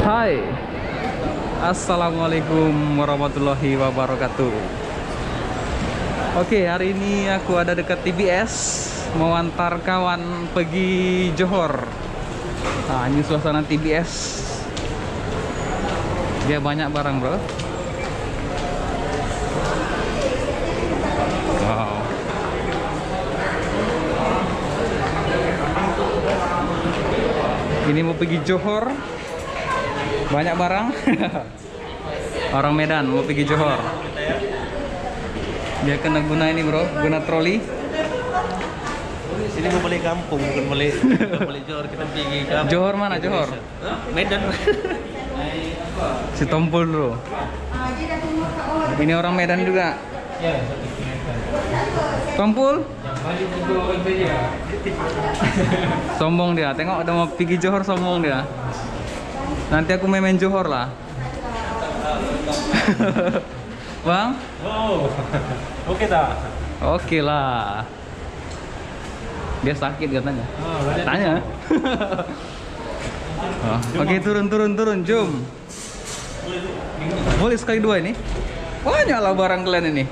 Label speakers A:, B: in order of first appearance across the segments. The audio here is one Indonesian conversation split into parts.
A: Hai, assalamualaikum warahmatullahi wabarakatuh. Oke, hari ini aku ada dekat TBS, mau antar kawan pergi Johor. Nah, ini suasana TBS. Dia banyak barang, bro. Wow. Ini mau pergi Johor, banyak barang. Orang Medan mau pergi Johor. Dia kena guna ini, bro, guna troli.
B: Sini mau balik kampung, bukan balik Johor. Kita pergi kampung.
A: Johor mana, Johor?
B: Medan.
A: Si Tompul, bro. Ini orang Medan juga. Tompul. Sombong dia, tengok udah mau pergi Johor, sombong dia. Nanti aku main Johor lah. Bang?
B: Oh, oke tak?
A: Oke lah. Dia sakit katanya. Tanya. Oke, turun, jom. Boleh sekali dua ini? Banyak lah barang kalian ini.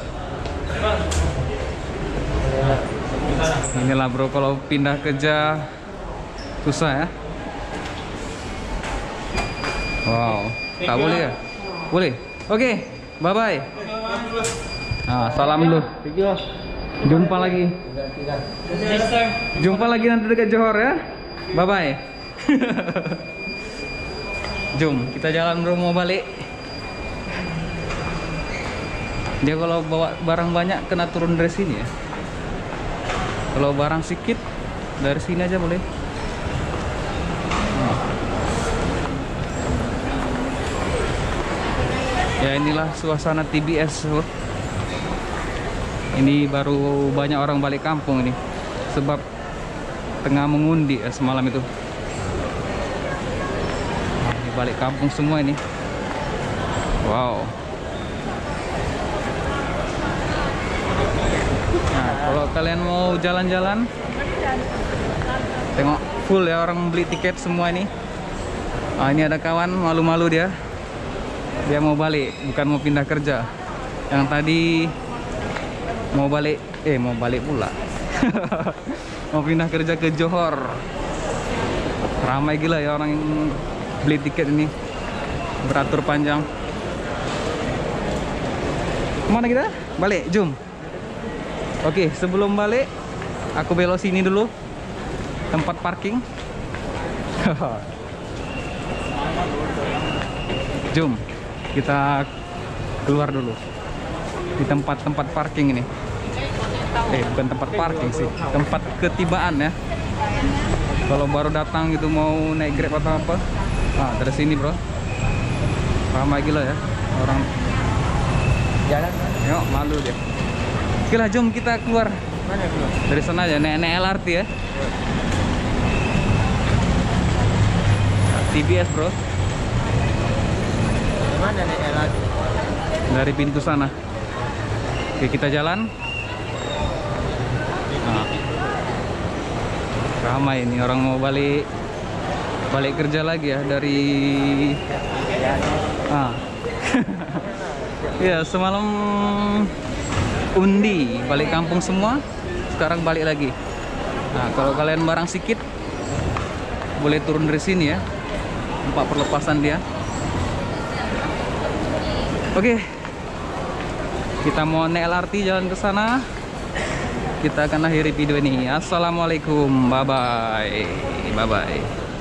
A: Inilah, bro, kalau pindah kerja susah ya. Wow, tak boleh ya? Boleh. Oke, bye bye. Nah, salam dulu. Jumpa lagi. Jumpa lagi nanti dekat Johor ya. Bye bye. Jom, kita jalan, bro, mau balik. Dia kalau bawa barang banyak kena turun dari sini ya. Kalau barang sedikit dari sini aja boleh. Ya, inilah suasana TBS, bro. Ini baru banyak orang balik kampung ini, sebab tengah mengundi ya, semalam itu. Ini balik kampung semua ini. Wow. Nah, kalau kalian mau jalan-jalan, tengok full ya, orang beli tiket semua ini. Nah, ini ada kawan malu-malu dia. Dia mau balik, bukan mau pindah kerja. Yang tadi mau balik pula. Mau pindah kerja ke Johor. Ramai gila ya orang yang beli tiket ini, beratur panjang. Kemana kita? Balik, jom. Oke, sebelum balik aku belok sini dulu, tempat parking. Jom, kita keluar dulu di tempat-tempat parking ini. Bukan tempat parking sih, tempat ketibaan ya. Kalau baru datang itu mau naik Grab atau apa, nah dari sini, bro. Ramai gila ya orang jalan. Yuk, malu dia. Oke lah, jom kita keluar.
B: Mana keluar?
A: Dari sana aja, naik LRT ya. TBS, bro.
B: Mana nih LRT?
A: Dari pintu sana. Oke, kita jalan. Nah, ramai ini orang mau balik kerja lagi ya dari. Ya, semalam undi balik kampung semua, sekarang balik lagi. Nah, kalau kalian barang sedikit boleh turun dari sini ya, tempat perlepasan dia. Oke, kita mau naik LRT jalan ke sana. Kita akan akhiri video ini. Assalamualaikum, bye bye.